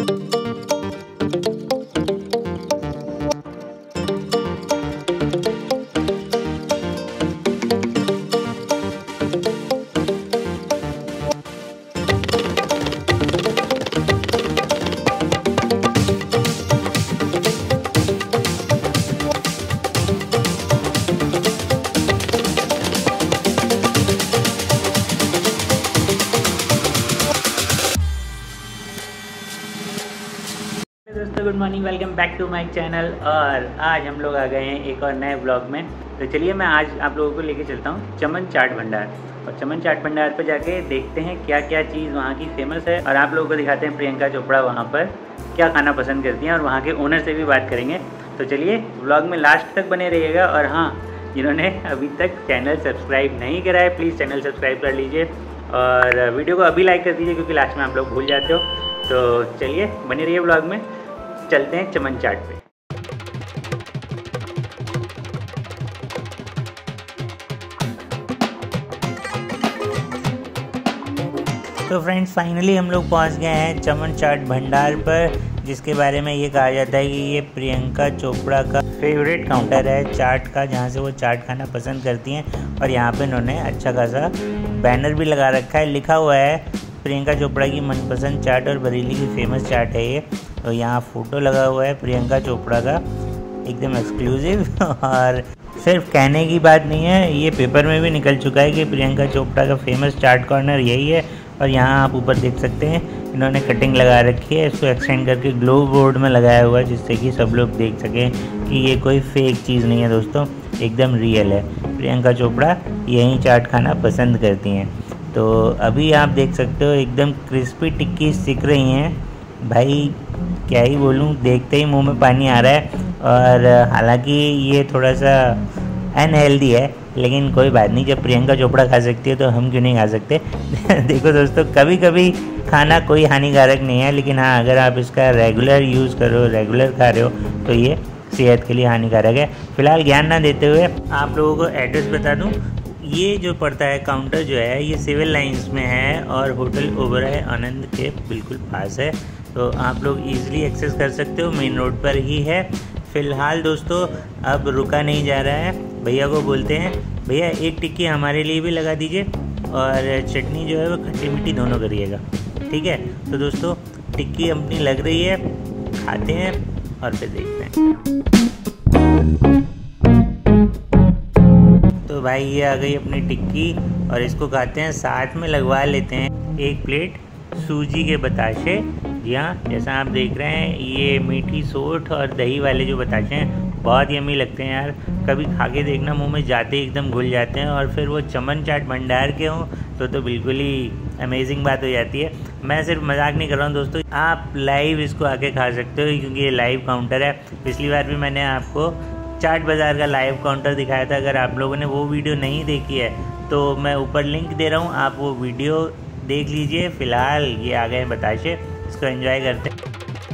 दोस्तों good morning, welcome back to my channel. और आज हम लोग आ गए हैं एक और नए ब्लॉग में। तो चलिए मैं आज आप लोगों को लेके चलता हूँ चमन चाट भंडार। और चमन चाट भंडार पर जाके देखते हैं क्या क्या चीज़ वहाँ की फेमस है, और आप लोगों को दिखाते हैं प्रियंका चोपड़ा वहाँ पर क्या खाना पसंद करती हैं, और वहाँ के ओनर से भी बात करेंगे। तो चलिए ब्लॉग में लास्ट तक बने रहिएगा। और हाँ, जिन्होंने अभी तक चैनल सब्सक्राइब नहीं करा है प्लीज़ चैनल सब्सक्राइब कर लीजिए, और वीडियो को अभी लाइक कर दीजिए क्योंकि लास्ट में आप लोग भूल जाते हो। तो चलिए बने रहिए ब्लॉग में, चलते हैं चमन चाट पे। तो फ्रेंड्स फाइनली हम लोग पहुंच गए हैं चमन चाट भंडार पर, जिसके बारे में ये कहा जाता है कि ये प्रियंका चोपड़ा का फेवरेट काउंटर है चाट का, जहां से वो चाट खाना पसंद करती हैं। और यहाँ पे इन्होंने अच्छा खासा बैनर भी लगा रखा है, लिखा हुआ है प्रियंका चोपड़ा की मनपसंद चाट और बरेली की फेमस चाट है ये। तो यहाँ फ़ोटो लगा हुआ है प्रियंका चोपड़ा का, एकदम एक्सक्लूसिव। और सिर्फ कहने की बात नहीं है, ये पेपर में भी निकल चुका है कि प्रियंका चोपड़ा का फेमस चाट कॉर्नर यही है। और यहाँ आप ऊपर देख सकते हैं इन्होंने कटिंग लगा रखी है, इसको एक्सटेंड करके ग्लो बोर्ड में लगाया हुआ है, जिससे कि सब लोग देख सकें कि ये कोई फेक चीज़ नहीं है दोस्तों, एकदम रियल है। प्रियंका चोपड़ा यही चाट खाना पसंद करती हैं। तो अभी आप देख सकते हो एकदम क्रिस्पी टिक्की सिक रही हैं भाई, क्या ही बोलूँ, देखते ही मुंह में पानी आ रहा है। और हालांकि ये थोड़ा सा अनहेल्दी है, लेकिन कोई बात नहीं, जब प्रियंका चोपड़ा खा सकती है तो हम क्यों नहीं खा सकते। देखो दोस्तों, कभी कभी खाना कोई हानिकारक नहीं है, लेकिन हाँ अगर आप इसका रेगुलर यूज़ करो, रेगुलर खा रहे हो तो ये सेहत के लिए हानिकारक है। फिलहाल ज्ञान ना देते हुए आप लोगों को एड्रेस बता दूँ। ये जो पड़ता है काउंटर जो है ये सिविल लाइंस में है और होटल ओबराय आनंद के बिल्कुल पास है। तो आप लोग इजीली एक्सेस कर सकते हो, मेन रोड पर ही है। फ़िलहाल दोस्तों अब रुका नहीं जा रहा है, भैया को बोलते हैं भैया एक टिक्की हमारे लिए भी लगा दीजिए, और चटनी जो है वो खट्टी मीठी दोनों करिएगा, ठीक है। तो दोस्तों टिक्की अपनी लग रही है, खाते हैं और फिर देखते हैं। तो भाई ये आ गई अपनी टिक्की और इसको खाते हैं, साथ में लगवा लेते हैं एक प्लेट सूजी के बताशे। जी हाँ, जैसा आप देख रहे हैं ये मीठी सोठ और दही वाले जो बताशे हैं बहुत यम्मी लगते हैं यार, कभी खा के देखना, मुंह में जाते ही एकदम घुल जाते हैं। और फिर वो चमन चाट भंडार के हों तो बिल्कुल ही अमेजिंग बात हो जाती है। मैं सिर्फ मजाक नहीं कर रहा हूँ दोस्तों, आप लाइव इसको आके खा सकते हो क्योंकि ये लाइव काउंटर है। पिछली बार भी मैंने आपको चाट बाज़ार का लाइव काउंटर दिखाया था, अगर आप लोगों ने वो वीडियो नहीं देखी है तो मैं ऊपर लिंक दे रहा हूँ, आप वो वीडियो देख लीजिए। फ़िलहाल ये आ गए बताशे, इसको एंजॉय करते हैं।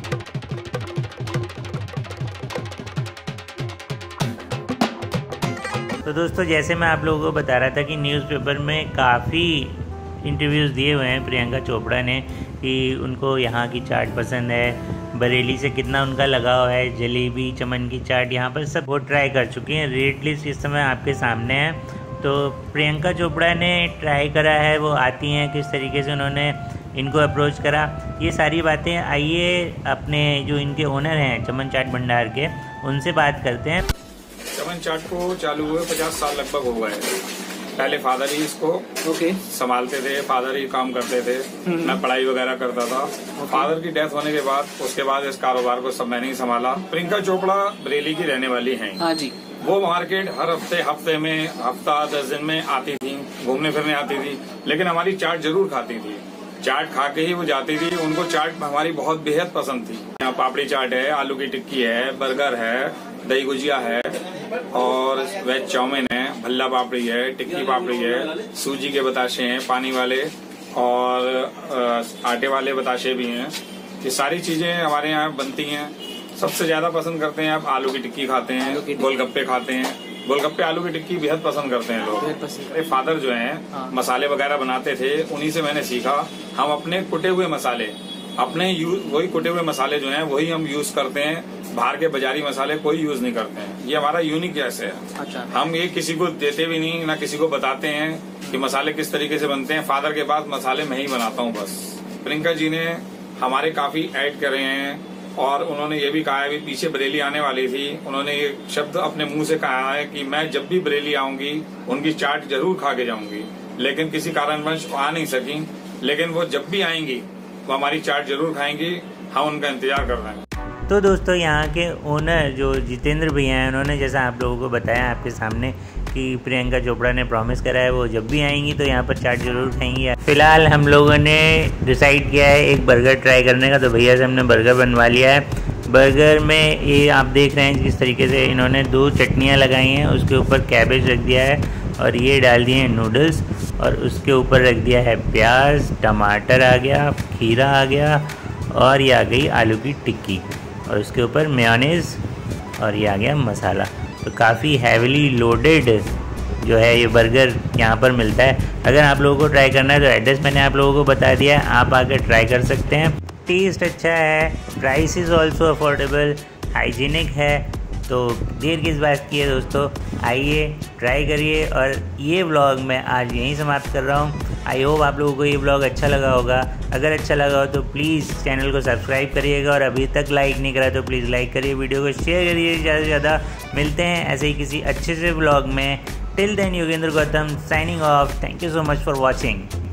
तो दोस्तों जैसे मैं आप लोगों को बता रहा था कि न्यूज़पेपर में काफ़ी इंटरव्यूज़ दिए हुए हैं प्रियंका चोपड़ा ने कि उनको यहाँ की चाट पसंद है, बरेली से कितना उनका लगाव है, जलेबी चमन की चाट यहाँ पर सब वो ट्राई कर चुकी हैं। रेट लिस्ट इस समय आपके सामने है। तो प्रियंका चोपड़ा ने ट्राई करा है, वो आती हैं, किस तरीके से उन्होंने इनको अप्रोच करा, ये सारी बातें आइए अपने जो इनके ओनर हैं चमन चाट भंडार के, उनसे बात करते हैं। चमन चाट को चालू हुए 50 साल लगभग हो गए। पहले फादर ही इसको संभालते थे, फादर ही काम करते थे, मैं पढ़ाई वगैरह करता था। फादर की डेथ होने के बाद उसके बाद इस कारोबार को सब मैंने ही संभाला। प्रियंका चोपड़ा बरेली की रहने वाली हैं। हाँ जी। वो मार्केट हर हफ्ते में हफ्ता 10 दिन में आती थी, घूमने फिरने आती थी, लेकिन हमारी चाट जरूर खाती थी। चाट खा के ही वो जाती थी, उनको चाट हमारी बहुत बेहद पसंद थी। यहाँ पापड़ी चाट है, आलू की टिक्की है, बर्गर है, दही गुजिया है और वेज चाउमीन है, भल्ला पापड़ी है, टिक्की पापड़ी है, सूजी के बताशे हैं पानी वाले और आटे वाले बताशे भी हैं। ये सारी चीजें हमारे यहाँ बनती हैं। सबसे ज्यादा पसंद करते हैं आप आलू की टिक्की खाते हैं, गोलगप्पे खाते हैं। गोलगप्पे आलू की टिक्की बेहद पसंद करते हैं लोग। मेरे फादर जो हैं मसाले वगैरह बनाते थे, उन्हीं से मैंने सीखा। हम अपने कुटे हुए मसाले अपने वही कुटे हुए मसाले जो हैं वही हम यूज करते हैं, बाहर के बाजारी मसाले कोई यूज नहीं करते हैं। ये हमारा यूनिक ऐसे है। अच्छा। हम ये किसी को देते भी नहीं, ना किसी को बताते हैं कि मसाले किस तरीके से बनते हैं। फादर के बाद मसाले मैं ही बनाता हूँ बस। प्रियंका जी ने हमारे काफी ऐड करे हैं और उन्होंने ये भी कहा है, भी पीछे बरेली आने वाली थी, उन्होंने ये शब्द अपने मुंह से कहा है कि मैं जब भी बरेली आऊंगी उनकी चाट जरूर खा के जाऊंगी, लेकिन किसी कारणवश आ नहीं सकी। लेकिन वो जब भी आएंगी वो हमारी चाट जरूर खाएंगी, हम उनका इंतजार कर रहे हैं। तो दोस्तों यहाँ के ओनर जो जितेंद्र भैया हैं, उन्होंने जैसा आप लोगों को बताया आपके सामने कि प्रियंका चोपड़ा ने प्रॉमिस करा है वो जब भी आएंगी तो यहाँ पर चाट जरूर खाएंगी। फिलहाल हम लोगों ने डिसाइड किया है एक बर्गर ट्राई करने का, तो भैया से हमने बर्गर बनवा लिया है। बर्गर में ये आप देख रहे हैं जिस तरीके से इन्होंने 2 चटनियाँ लगाई हैं, उसके ऊपर कैबेज रख दिया है और ये डाल दिए हैं नूडल्स और उसके ऊपर रख दिया है प्याज, टमाटर आ गया, खीरा आ गया और ये आ गई आलू की टिक्की और उसके ऊपर मेयोनीज और ये आ गया मसाला। तो काफ़ी हैवीली लोडेड जो है ये बर्गर यहाँ पर मिलता है। अगर आप लोगों को ट्राई करना है तो एड्रेस मैंने आप लोगों को बता दिया है, आप आकर ट्राई कर सकते हैं। टेस्ट अच्छा है, price is also affordable, hygienic है। तो देर किस बात की है दोस्तों, आइए ट्राई करिए। और ये व्लॉग मैं आज यहीं समाप्त कर रहा हूँ। आई होप आप लोगों को ये व्लॉग अच्छा लगा होगा। अगर अच्छा लगा हो तो प्लीज़ चैनल को सब्सक्राइब करिएगा और अभी तक लाइक नहीं करा तो प्लीज़ लाइक करिए, वीडियो को शेयर करिए ज़्यादा से ज़्यादा। मिलते हैं ऐसे ही किसी अच्छे से व्लॉग में। Till then Yogendra Gautam signing off. Thank you so much for watching.